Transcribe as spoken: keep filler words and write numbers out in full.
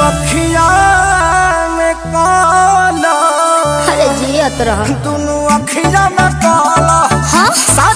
अखिया में काला अरे जियत रह दुनु अखिया में काला। हाँ